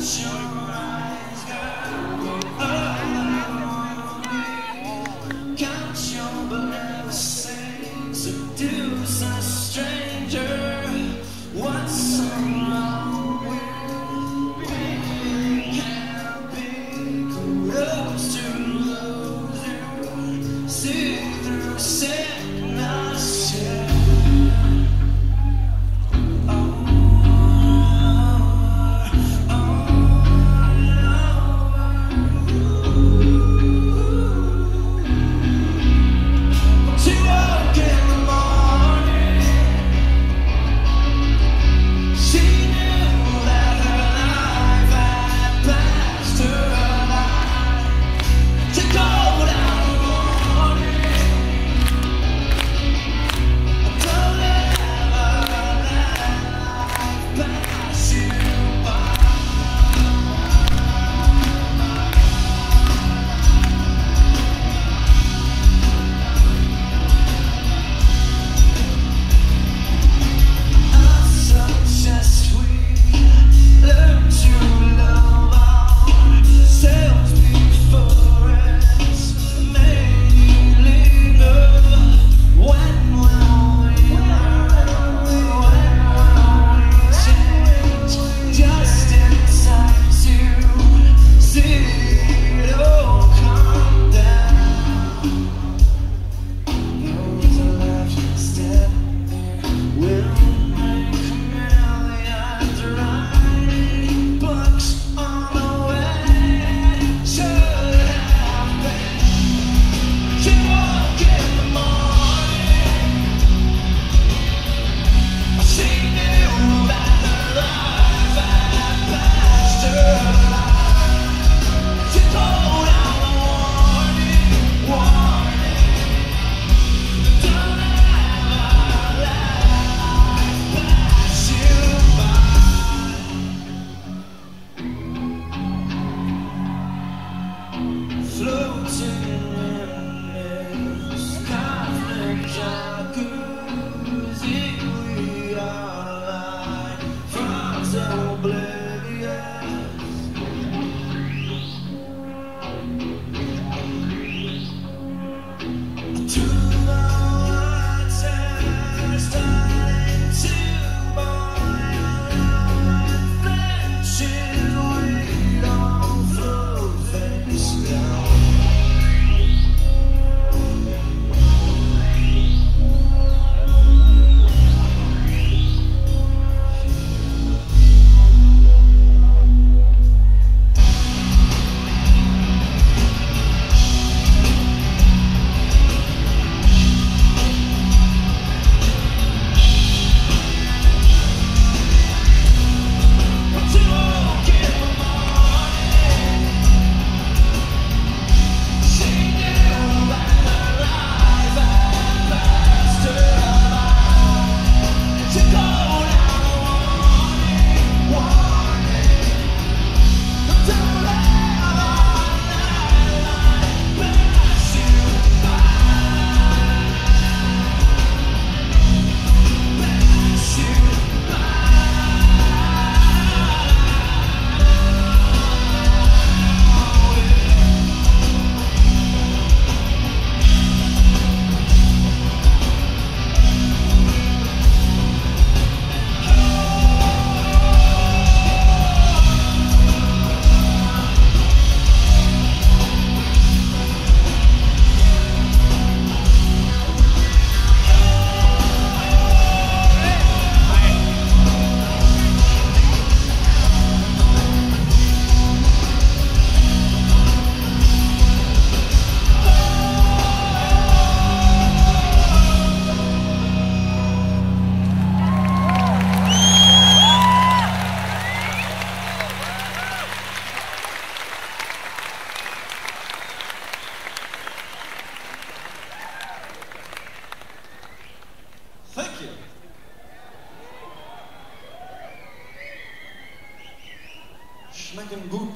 Schmecken gut.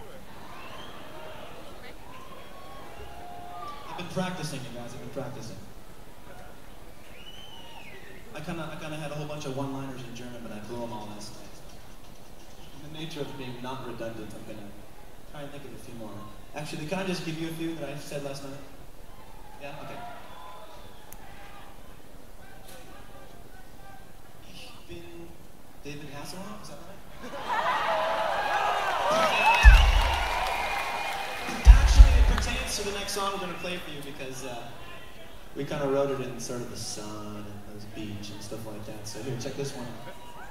I've been practicing, you guys. I've been practicing. I kind of had a whole bunch of one-liners in German, but I blew them all last night. the nature of being not redundant, I'm gonna try and think of a few more. Actually, can I just give you a few that I said last night? Yeah? Okay. Ich bin David Hasselhoff, is that right? Actually, it pertains to the next song we're gonna play for you because we kind of wrote it in sort of the sun and the beach and stuff like that. So here, check this one out.